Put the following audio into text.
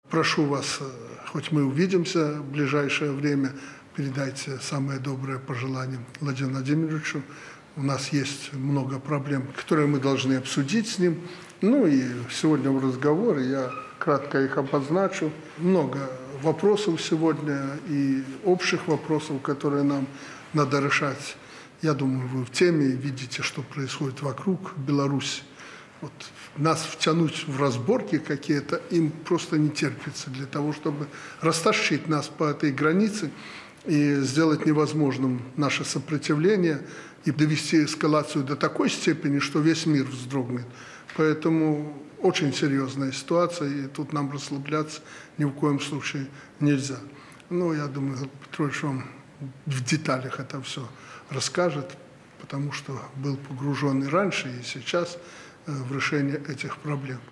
прошу вас, хоть мы увидимся в ближайшее время, передайте самые добрые пожелания Владимиру Владимировичу. У нас есть много проблем, которые мы должны обсудить с ним. Ну и сегодня в разговоре я кратко их обозначу. Много вопросов сегодня и общих вопросов, которые нам надо решать. Я думаю, вы в теме видите, что происходит вокруг Беларуси. Вот нас втянуть в разборки какие-то им просто не терпится для того, чтобы растащить нас по этой границе и сделать невозможным наше сопротивление и довести эскалацию до такой степени, что весь мир вздрогнет. Поэтому очень серьезная ситуация, и тут нам расслабляться ни в коем случае нельзя. Но я думаю, Петрович вам в деталях это все расскажет, потому что был погружен и раньше, и сейчас в решение этих проблем.